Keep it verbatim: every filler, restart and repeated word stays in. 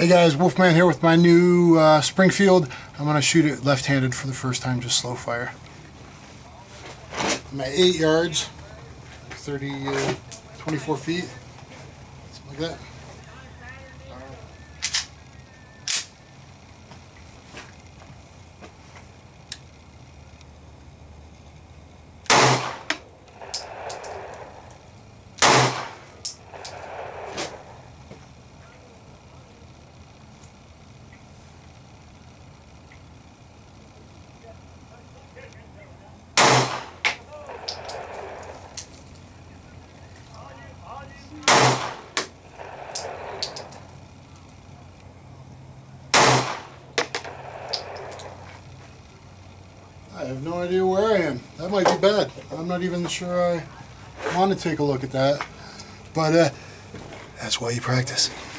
Hey guys, Wolfman here with my new uh, Springfield. I'm going to shoot it left-handed for the first time, just slow fire. I'm at eight yards, thirty, uh, twenty-four feet, something like that. I have no idea where I am. That might be bad. I'm not even sure I want to take a look at that. But uh, that's why you practice.